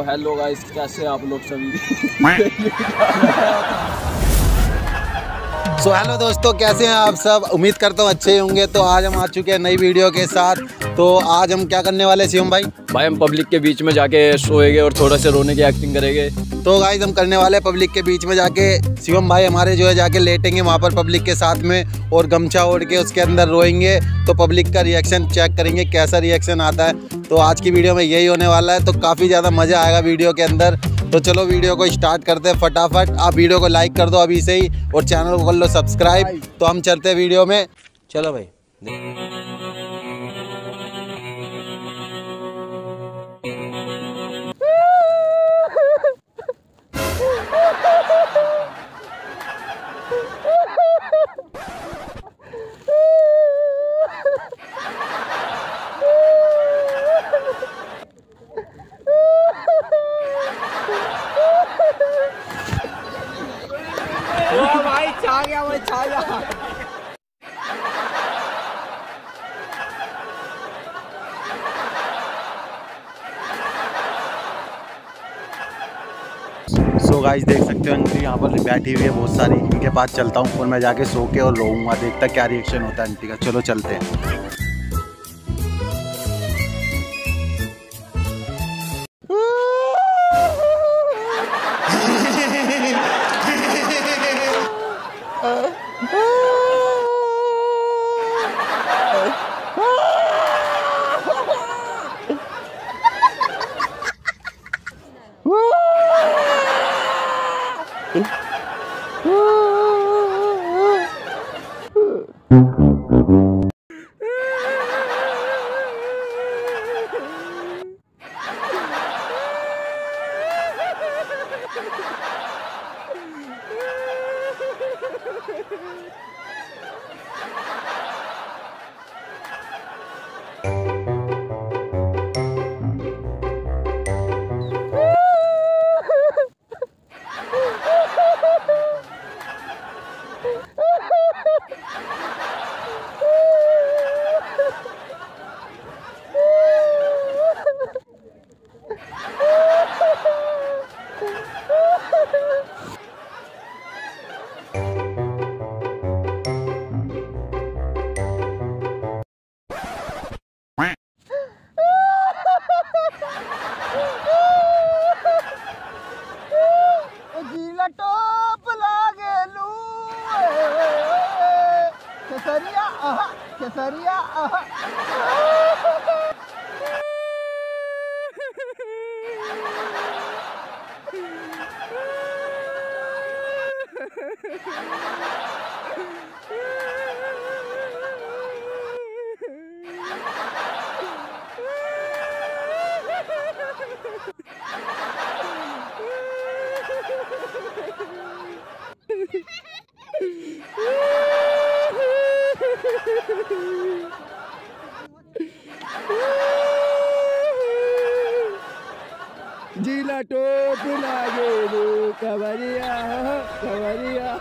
Hello guys, कैसे आप लोग सभी। सो हेलो दोस्तों, कैसे हैं आप सब। उम्मीद करता हूँ अच्छे होंगे। तो आज हम आ चुके हैं नई वीडियो के साथ। तो आज हम क्या करने वाले शिवम भाई हम पब्लिक के बीच में जाके सोएंगे और थोड़ा सा रोने की एक्टिंग करेंगे। तो गाइस हम करने वाले पब्लिक के बीच में जाके शिवम भाई हमारे जो है जाके लेटेंगे वहाँ पर पब्लिक के साथ में और गमछा ओढ़ के उसके अंदर रोएंगे। तो पब्लिक का रिएक्शन चेक करेंगे कैसा रिएक्शन आता है। तो आज की वीडियो में यही होने वाला है। तो काफ़ी ज़्यादा मज़ा आएगा वीडियो के अंदर। तो चलो वीडियो को स्टार्ट करते हैं फटाफट। आप वीडियो को लाइक कर दो अभी से ही और चैनल को कर लो सब्सक्राइब। तो हम चलते हैं वीडियो में। चलो भाई। भाई छा गया, भाई छा गया। सो गाइस देख सकते हो आंटी यहाँ पर बैठी हुई है बहुत सारी। इनके पास चलता हूँ और मैं जाके सो के और रोऊंगा। देखता क्या रिएक्शन होता है आंटी का। चलो चलते हैं। टोप लागेलू केसरिया आहा केसरिया आहा। जिला टोप लागेलू कवरिया कवरिया।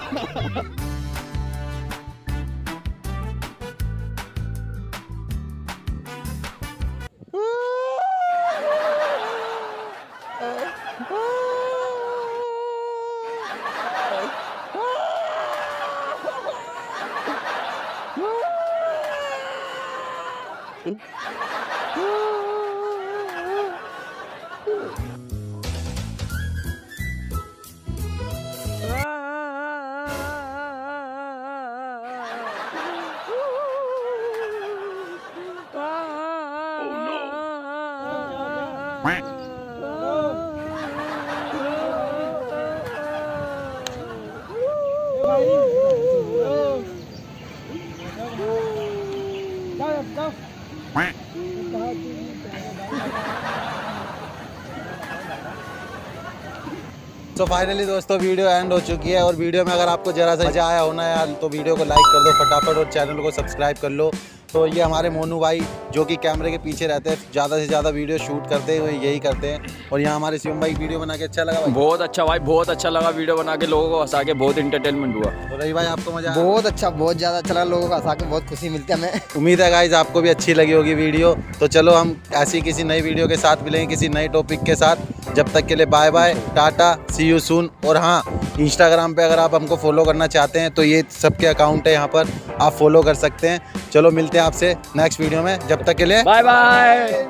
तो फाइनली दोस्तों वीडियो एंड हो चुकी है। और वीडियो में अगर आपको जरा सा मजा आया होना यार तो वीडियो को लाइक कर दो फटाफट और चैनल को सब्सक्राइब कर लो। तो ये हमारे मोनू भाई जो कि कैमरे के पीछे रहते हैं, ज़्यादा से ज़्यादा वीडियो शूट करते हैं, यही करते हैं। और यहाँ हमारे शिवम भाई वीडियो बना के अच्छा लगा भाई? बहुत अच्छा भाई, बहुत अच्छा लगा वीडियो बना के, लोगों को हंसा के बहुत इंटरटेनमेंट हुआ। तो रही भाई आपको मजा आया? बहुत अच्छा, बहुत ज़्यादा अच्छा लगा, लोगों को हंसा के बहुत खुशी मिलती है हमें। उम्मीद है गाइज आपको भी अच्छी लगी होगी वीडियो। तो चलो हम ऐसी किसी नई वीडियो के साथ मिलेंगे, किसी नए टॉपिक के साथ। जब तक के लिए bye bye, tata, see you soon. और हाँ, इंस्टाग्राम पे अगर आप हमको फॉलो करना चाहते हैं तो ये सबके अकाउंट है, यहाँ पर आप फॉलो कर सकते हैं। चलो मिलते हैं आपसे नेक्स्ट वीडियो में, जब तक के लिए बाय बाय।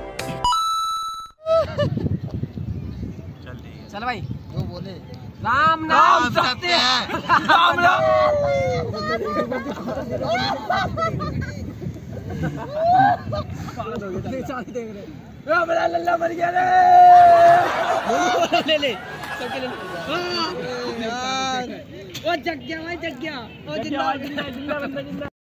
चल भाई, जो बोले राम नाम सत्य है, राम नाम। मेरा लल्ला मर गया रे। ले ले सबके ले। ओ जग गया भाई, जग गया। ओ जिंदा जिंदा जिंदा बंदा जिंदा।